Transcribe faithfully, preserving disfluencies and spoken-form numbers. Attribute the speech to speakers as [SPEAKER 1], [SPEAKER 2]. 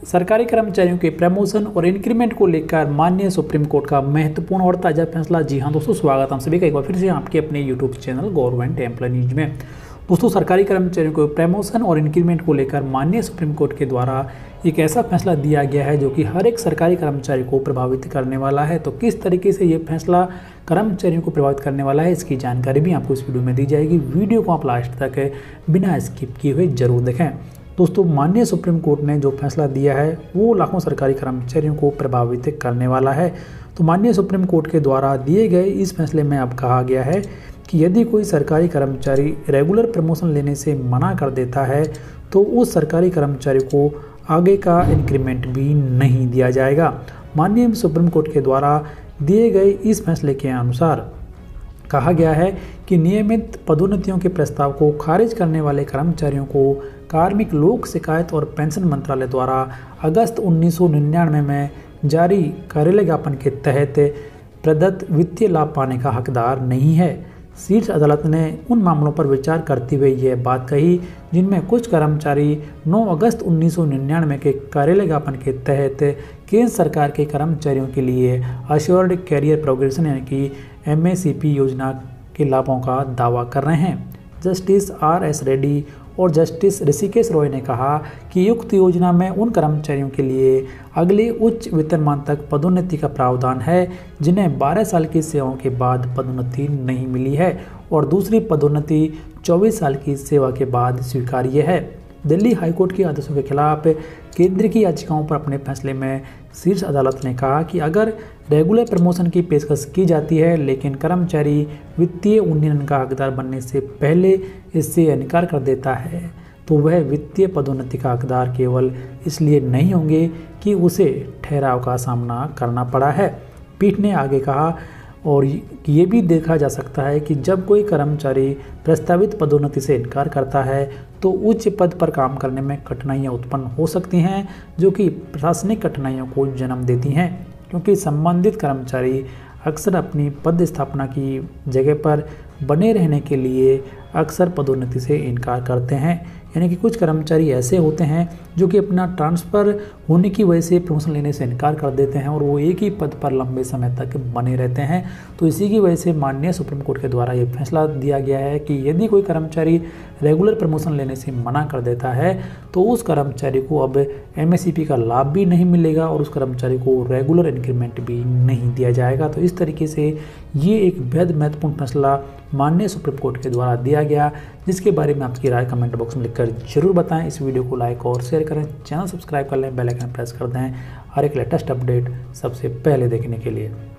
[SPEAKER 1] सरकारी कर्मचारियों के प्रमोशन और इंक्रीमेंट को लेकर माननीय सुप्रीम कोर्ट का महत्वपूर्ण और ताज़ा फैसला। जी हाँ दोस्तों, स्वागत हम सभी का एक बार फिर से आपके अपने YouTube channel government employ news में। दोस्तों, सरकारी कर्मचारियों को प्रमोशन और इंक्रीमेंट को लेकर माननीय सुप्रीम कोर्ट के द्वारा एक ऐसा फैसला दिया गया है जो कि हर एक सरकारी कर्मचारी को प्रभावित करने वाला है। तो किस तरीके से ये फैसला कर्मचारियों को प्रभावित करने वाला है, इसकी जानकारी भी आपको इस वीडियो में दी जाएगी। वीडियो को आप लास्ट तक बिना स्किप किए हुए जरूर देखें। दोस्तों, माननीय सुप्रीम कोर्ट ने जो फैसला दिया है वो लाखों सरकारी कर्मचारियों को प्रभावित करने वाला है। तो माननीय सुप्रीम कोर्ट के द्वारा दिए गए इस फैसले में अब कहा गया है कि यदि कोई सरकारी कर्मचारी रेगुलर प्रमोशन लेने से मना कर देता है तो उस सरकारी कर्मचारी को आगे का इंक्रीमेंट भी नहीं दिया जाएगा। माननीय सुप्रीम कोर्ट के द्वारा दिए गए इस फैसले के अनुसार कहा गया है कि नियमित पदोन्नतियों के प्रस्ताव को खारिज करने वाले कर्मचारियों को कार्मिक लोक शिकायत और पेंशन मंत्रालय द्वारा अगस्त उन्नीस सौ निन्यानवे में जारी कार्यालय ज्ञापन के तहत प्रदत्त वित्तीय लाभ पाने का हकदार नहीं है। शीर्ष अदालत ने उन मामलों पर विचार करते हुए यह बात कही जिनमें कुछ कर्मचारी नौ अगस्त उन्नीस सौ निन्यानवे के कार्यालय ज्ञापन के तहत केंद्र सरकार के कर्मचारियों के लिए अश्योर्ड कैरियर प्रोग्रेशन यानी कि एम ए सी पी योजना के लाभों का दावा कर रहे हैं। जस्टिस आर एस रेड्डी और जस्टिस ऋषिकेश रॉय ने कहा कि उक्त योजना में उन कर्मचारियों के लिए अगले उच्च वेतनमान तक पदोन्नति का प्रावधान है जिन्हें बारह साल की सेवाओं के बाद पदोन्नति नहीं मिली है और दूसरी पदोन्नति चौबीस साल की सेवा के बाद स्वीकार्य है। दिल्ली हाईकोर्ट के आदेशों के खिलाफ केंद्र की याचिकाओं पर अपने फैसले में शीर्ष अदालत ने कहा कि अगर रेगुलर प्रमोशन की पेशकश की जाती है लेकिन कर्मचारी वित्तीय उन्नयन का हकदार बनने से पहले इससे इनकार कर देता है तो वह वित्तीय पदोन्नति का हकदार केवल इसलिए नहीं होंगे कि उसे ठहराव का सामना करना पड़ा है। पीठ ने आगे कहा और ये भी देखा जा सकता है कि जब कोई कर्मचारी प्रस्तावित पदोन्नति से इनकार करता है तो उच्च पद पर काम करने में कठिनाइयां उत्पन्न हो सकती हैं जो कि प्रशासनिक कठिनाइयों को जन्म देती हैं, क्योंकि संबंधित कर्मचारी अक्सर अपनी पद स्थापना की जगह पर बने रहने के लिए अक्सर पदोन्नति से इनकार करते हैं। यानी कि कुछ कर्मचारी ऐसे होते हैं जो कि अपना ट्रांसफ़र होने की वजह से प्रमोशन लेने से इनकार कर देते हैं और वो एक ही पद पर लंबे समय तक बने रहते हैं। तो इसी की वजह से माननीय सुप्रीम कोर्ट के द्वारा ये फैसला दिया गया है कि यदि कोई कर्मचारी रेगुलर प्रमोशन लेने से मना कर देता है तो उस कर्मचारी को अब एम एस सी पी का लाभ भी नहीं मिलेगा और उस कर्मचारी को रेगुलर इंक्रीमेंट भी नहीं दिया जाएगा। तो इस तरीके से ये एक बेहद महत्वपूर्ण फैसला माननीय सुप्रीम कोर्ट के द्वारा दिया गया, जिसके बारे में आपकी राय कमेंट बॉक्स में लिखकर जरूर बताएं। इस वीडियो को लाइक और शेयर करें, चैनल सब्सक्राइब कर लें, बेल आइकन प्रेस कर दें हर एक लेटेस्ट अपडेट सबसे पहले देखने के लिए।